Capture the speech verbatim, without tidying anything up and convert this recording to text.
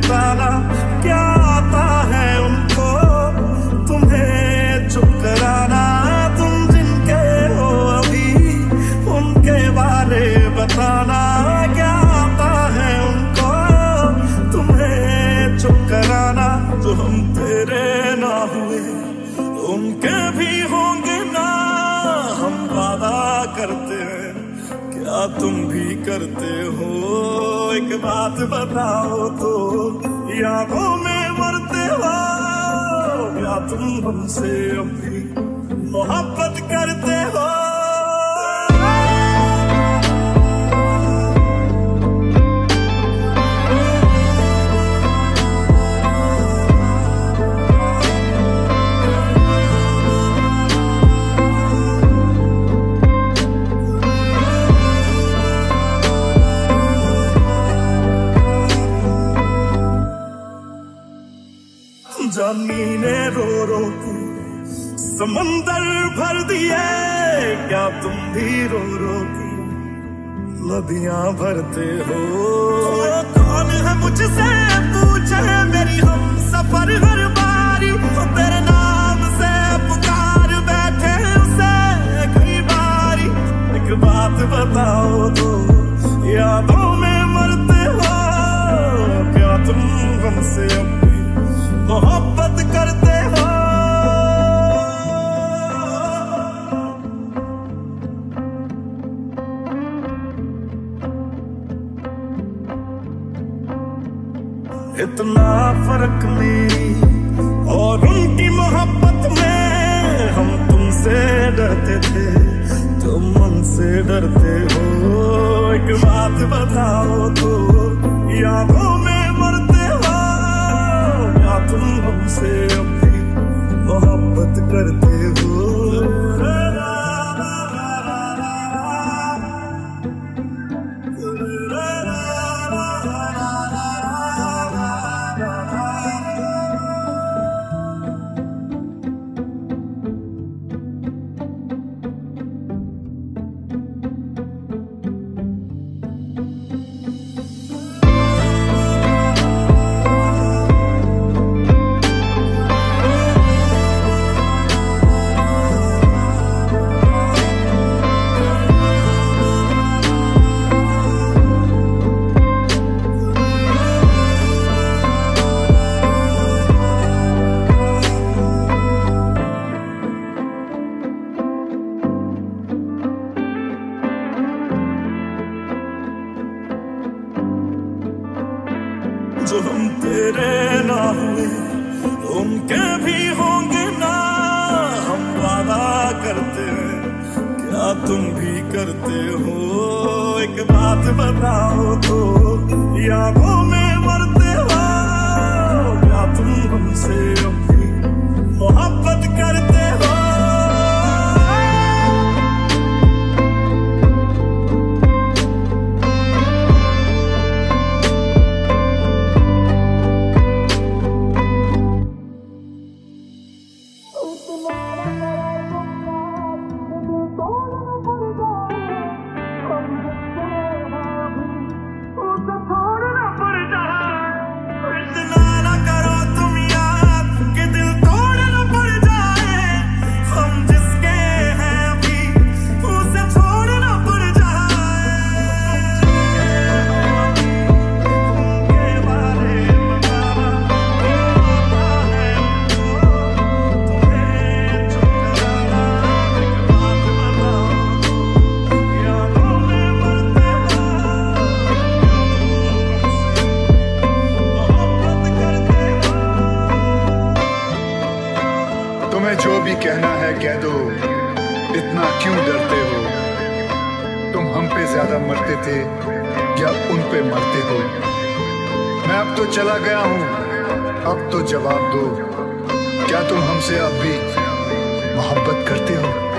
बताना क्या आता है उनको तुम्हें चुप कराना। तुम जिनके हो अभी उनके बारे बताना क्या आता है उनको तुम्हें चुप कराना। जो हम तेरे ना हुए उनके भी होंगे ना, हम वादा करते हैं क्या तुम भी करते हो। एक बात बताओ तो यादों में मरते हो या तुम हमसे अब भी मोहब्बत करते हो। जमीने रो रो के समंदर भर दिए, क्या तुम भी रो रो के नदियां भरते हो। कौन है मुझसे पूछे मेरी हम सफर हर बारी, तेरे नाम से पुकार बैठे उसे कई बारी। एक बात बताओ तो यादों में मरते हो क्या तुम हमसे अब मोहब्बत करते हो। इतना फर्क मेरी और उनकी मोहब्बत में, हम तुमसे डरते थे तुम हमसे डरते हो। एक बात बताओ तो यादों में मरते हो या तुम हमसे अब भी मोहब्बत करते हो। जो हम तेरे ना हुए उनके भी होंगे ना, हम वादा करते हैं क्या तुम भी करते हो। एक बात बताओ तो यादों में मरते हो क्या तुम हमसे अब भी मोहब्बत करते हो। तुम्हें जो भी कहना है कह दो, इतना क्यों डरते हो। तुम हम पे ज्यादा मरते थे या उन पे मरते हो। मैं अब तो चला गया हूं, अब तो जवाब दो, क्या तुम हमसे अब भी मोहब्बत करते हो।